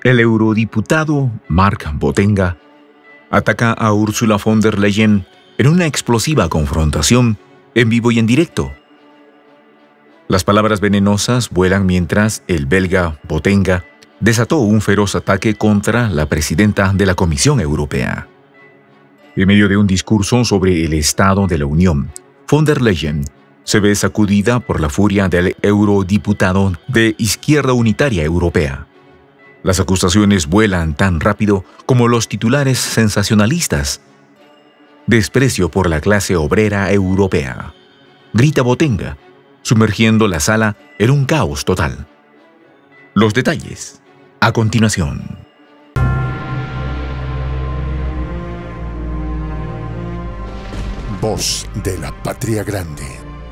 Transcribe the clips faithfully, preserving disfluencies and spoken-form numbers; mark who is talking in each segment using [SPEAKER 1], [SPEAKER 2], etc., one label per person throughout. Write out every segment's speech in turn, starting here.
[SPEAKER 1] El eurodiputado Mark Botenga ataca a Ursula von der Leyen en una explosiva confrontación en vivo y en directo. Las palabras venenosas vuelan mientras el belga Botenga desató un feroz ataque contra la presidenta de la Comisión Europea. En medio de un discurso sobre el estado de la Unión, von der Leyen se ve sacudida por la furia del eurodiputado de Izquierda Unitaria Europea. Las acusaciones vuelan tan rápido como los titulares sensacionalistas. Desprecio por la clase obrera europea, grita Botenga, sumergiendo la sala en un caos total. Los detalles, a continuación.
[SPEAKER 2] Voz de la Patria Grande.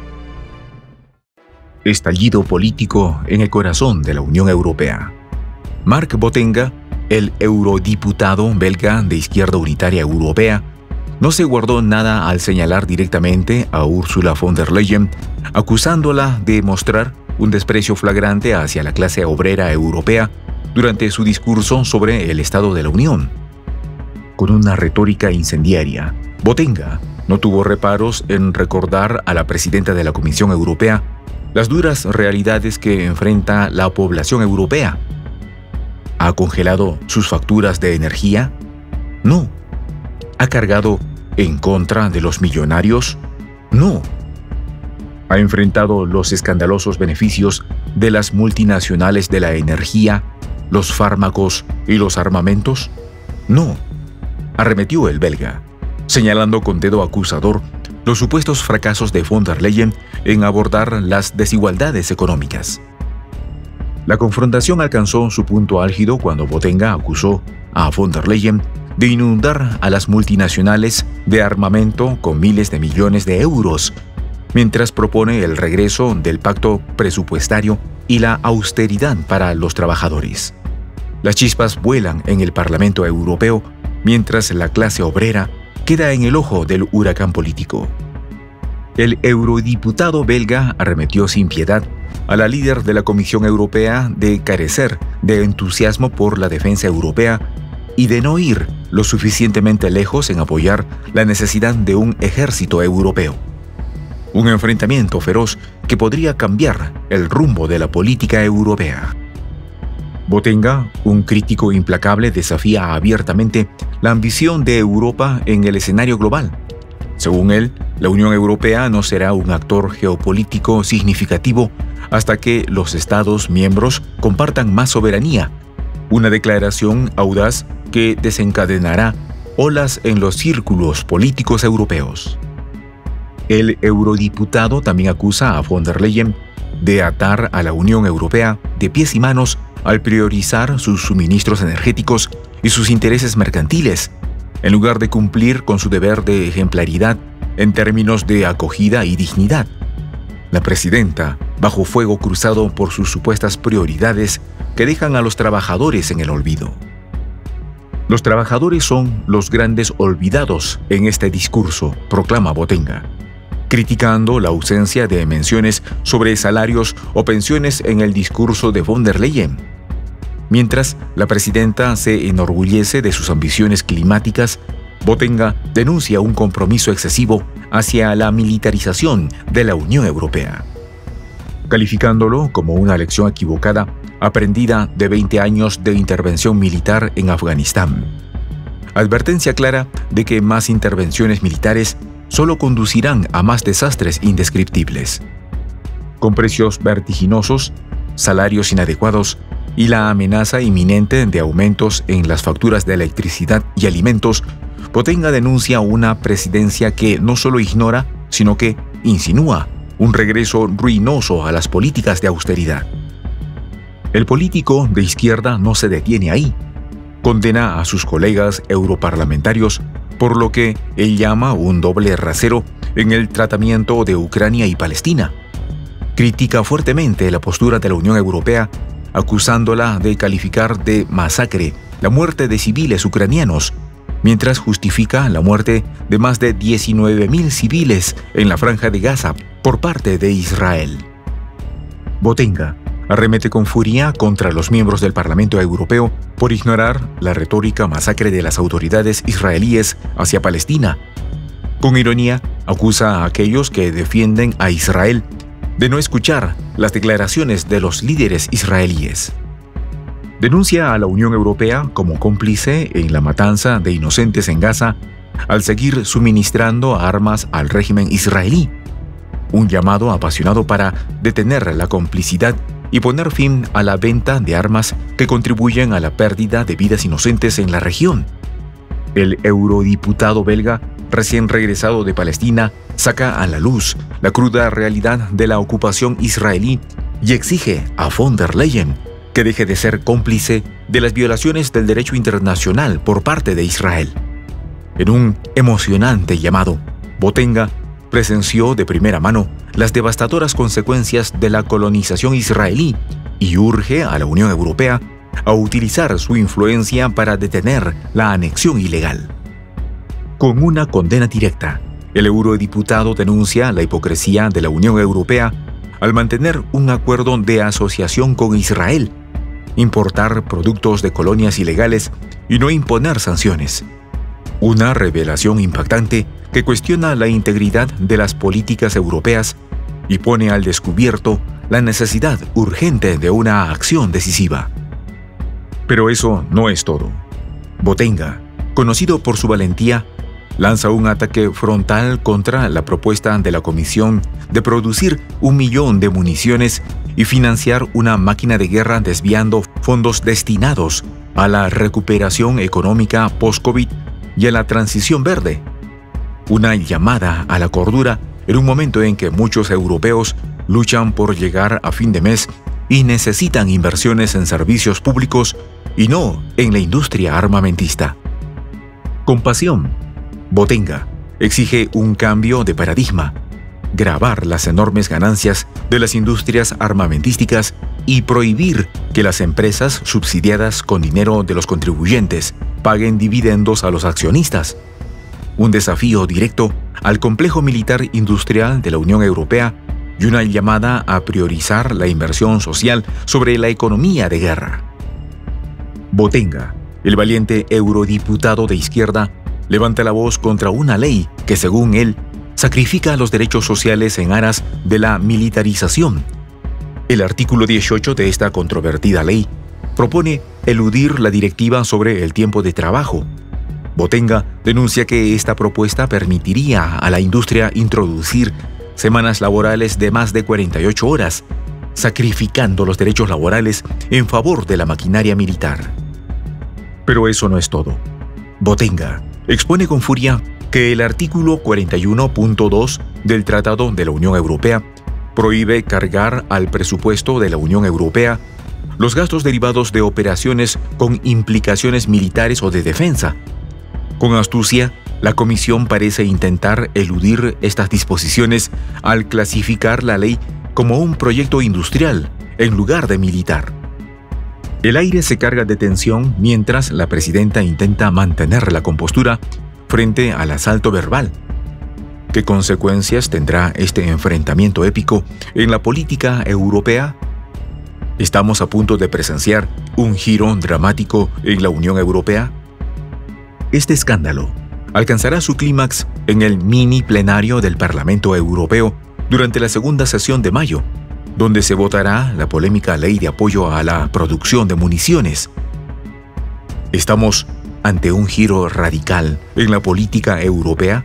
[SPEAKER 1] Estallido político en el corazón de la Unión Europea. Mark Botenga, el eurodiputado belga de Izquierda Unitaria Europea, no se guardó nada al señalar directamente a Ursula von der Leyen, acusándola de mostrar un desprecio flagrante hacia la clase obrera europea durante su discurso sobre el Estado de la Unión. Con una retórica incendiaria, Botenga no tuvo reparos en recordar a la presidenta de la Comisión Europea las duras realidades que enfrenta la población europea. ¿Ha congelado sus facturas de energía? No. ¿Ha cargado en contra de los millonarios? No. ¿Ha enfrentado los escandalosos beneficios de las multinacionales de la energía, los fármacos y los armamentos? No. Arremetió el belga, señalando con dedo acusador los supuestos fracasos de von der Leyen en abordar las desigualdades económicas. La confrontación alcanzó su punto álgido cuando Botenga acusó a von der Leyen de inundar a las multinacionales de armamento con miles de millones de euros, mientras propone el regreso del pacto presupuestario y la austeridad para los trabajadores. Las chispas vuelan en el Parlamento Europeo, mientras la clase obrera queda en el ojo del huracán político. El eurodiputado belga arremetió sin piedad a la líder de la Comisión Europea de carecer de entusiasmo por la defensa europea y de no ir lo suficientemente lejos en apoyar la necesidad de un ejército europeo. Un enfrentamiento feroz que podría cambiar el rumbo de la política europea. Botenga, un crítico implacable, desafía abiertamente la ambición de Europa en el escenario global. Según él, la Unión Europea no será un actor geopolítico significativo hasta que los Estados miembros compartan más soberanía, una declaración audaz que desencadenará olas en los círculos políticos europeos. El eurodiputado también acusa a von der Leyen de atar a la Unión Europea de pies y manos al priorizar sus suministros energéticos y sus intereses mercantiles, en lugar de cumplir con su deber de ejemplaridad en términos de acogida y dignidad. La presidenta, bajo fuego cruzado por sus supuestas prioridades que dejan a los trabajadores en el olvido. Los trabajadores son los grandes olvidados en este discurso, proclama Botenga, criticando la ausencia de menciones sobre salarios o pensiones en el discurso de von der Leyen. Mientras la presidenta se enorgullece de sus ambiciones climáticas, Botenga denuncia un compromiso excesivo hacia la militarización de la Unión Europea, calificándolo como una lección equivocada aprendida de veinte años de intervención militar en Afganistán. Advertencia clara de que más intervenciones militares solo conducirán a más desastres indescriptibles. Con precios vertiginosos, salarios inadecuados y la amenaza inminente de aumentos en las facturas de electricidad y alimentos, Botenga denuncia una presidencia que no solo ignora, sino que insinúa un regreso ruinoso a las políticas de austeridad. El político de izquierda no se detiene ahí. Condena a sus colegas europarlamentarios por lo que él llama un doble rasero en el tratamiento de Ucrania y Palestina. Critica fuertemente la postura de la Unión Europea, acusándola de calificar de masacre la muerte de civiles ucranianos, mientras justifica la muerte de más de diecinueve mil civiles en la Franja de Gaza por parte de Israel. Botenga arremete con furia contra los miembros del Parlamento Europeo por ignorar la retórica masacre de las autoridades israelíes hacia Palestina. Con ironía, acusa a aquellos que defienden a Israel de no escuchar las declaraciones de los líderes israelíes. Denuncia a la Unión Europea como cómplice en la matanza de inocentes en Gaza al seguir suministrando armas al régimen israelí. Un llamado apasionado para detener la complicidad y poner fin a la venta de armas que contribuyen a la pérdida de vidas inocentes en la región. El eurodiputado belga, recién regresado de Palestina, saca a la luz la cruda realidad de la ocupación israelí y exige a von der Leyen que deje de ser cómplice de las violaciones del derecho internacional por parte de Israel. En un emocionante llamado, Botenga presenció de primera mano las devastadoras consecuencias de la colonización israelí y urge a la Unión Europea a utilizar su influencia para detener la anexión ilegal. Con una condena directa, el eurodiputado denuncia la hipocresía de la Unión Europea al mantener un acuerdo de asociación con Israel, importar productos de colonias ilegales y no imponer sanciones. Una revelación impactante que cuestiona la integridad de las políticas europeas y pone al descubierto la necesidad urgente de una acción decisiva. Pero eso no es todo. Botenga, conocido por su valentía, lanza un ataque frontal contra la propuesta de la Comisión de producir un millón de municiones y financiar una máquina de guerra desviando fondos destinados a la recuperación económica post-COVID y a la transición verde. Una llamada a la cordura en un momento en que muchos europeos luchan por llegar a fin de mes y necesitan inversiones en servicios públicos y no en la industria armamentista. Compasión. Botenga exige un cambio de paradigma, gravar las enormes ganancias de las industrias armamentísticas y prohibir que las empresas subsidiadas con dinero de los contribuyentes paguen dividendos a los accionistas. Un desafío directo al complejo militar industrial de la Unión Europea y una llamada a priorizar la inversión social sobre la economía de guerra. Botenga, el valiente eurodiputado de izquierda, levanta la voz contra una ley que, según él, sacrifica los derechos sociales en aras de la militarización. El artículo dieciocho de esta controvertida ley propone eludir la directiva sobre el tiempo de trabajo. Botenga denuncia que esta propuesta permitiría a la industria introducir semanas laborales de más de cuarenta y ocho horas, sacrificando los derechos laborales en favor de la maquinaria militar. Pero eso no es todo. Botenga expone con furia que el artículo cuarenta y uno punto dos del Tratado de la Unión Europea prohíbe cargar al presupuesto de la Unión Europea los gastos derivados de operaciones con implicaciones militares o de defensa. Con astucia, la Comisión parece intentar eludir estas disposiciones al clasificar la ley como un proyecto industrial en lugar de militar. El aire se carga de tensión mientras la presidenta intenta mantener la compostura frente al asalto verbal. ¿Qué consecuencias tendrá este enfrentamiento épico en la política europea? ¿Estamos a punto de presenciar un giro dramático en la Unión Europea? Este escándalo alcanzará su clímax en el mini plenario del Parlamento Europeo durante la segunda sesión de mayo, donde se votará la polémica ley de apoyo a la producción de municiones. ¿Estamos ante un giro radical en la política europea?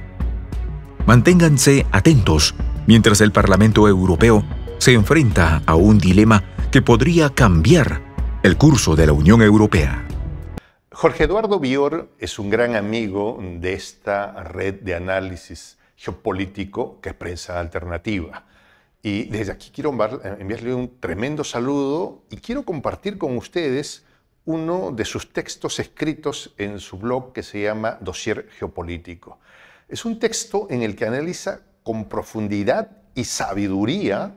[SPEAKER 1] Manténganse atentos mientras el Parlamento Europeo se enfrenta a un dilema que podría cambiar el curso de la Unión Europea.
[SPEAKER 2] Jorge Eduardo Bior es un gran amigo de esta red de análisis geopolítico que es Prensa Alternativa. Y desde aquí quiero enviarle un tremendo saludo y quiero compartir con ustedes uno de sus textos escritos en su blog que se llama Dossier Geopolítico. Es un texto en el que analiza con profundidad y sabiduría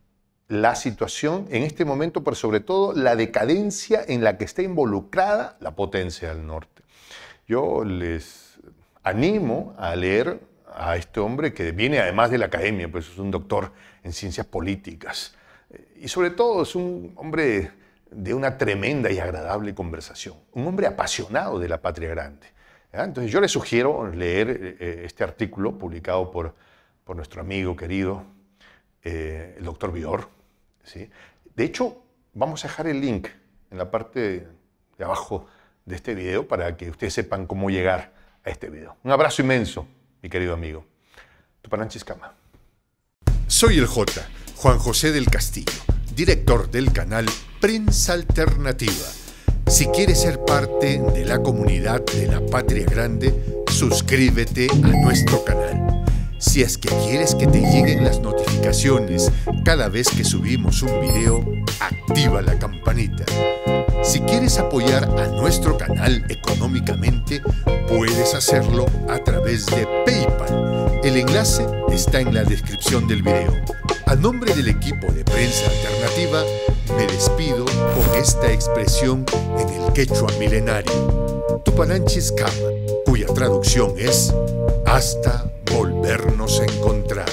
[SPEAKER 2] la situación en este momento, pero sobre todo la decadencia en la que está involucrada la potencia del norte. Yo les animo a leer a este hombre que viene además de la academia, pues es un doctor en ciencias políticas. Y sobre todo es un hombre de una tremenda y agradable conversación, un hombre apasionado de la patria grande. ¿Ya? Entonces yo le sugiero leer eh, este artículo publicado por, por nuestro amigo querido, eh, el doctor Bior. ¿Sí? De hecho, vamos a dejar el link en la parte de abajo de este video para que ustedes sepan cómo llegar a este video. Un abrazo inmenso, mi querido amigo. Tupananchis Kama.
[SPEAKER 3] Soy el J, Juan José del Castillo, director del canal Prensa Alternativa. Si quieres ser parte de la comunidad de la Patria Grande, suscríbete a nuestro canal. Si es que quieres que te lleguen las notificaciones cada vez que subimos un video, activa la campanita. Si quieres apoyar a nuestro canal económicamente, puedes hacerlo a través de PayPal. El enlace está en la descripción del video. A nombre del equipo de Prensa Alternativa, me despido con esta expresión en el quechua milenario, Tupananchis Kama, cuya traducción es hasta volvernos a encontrar.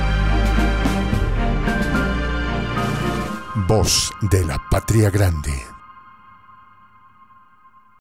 [SPEAKER 3] Voz de la Patria Grande.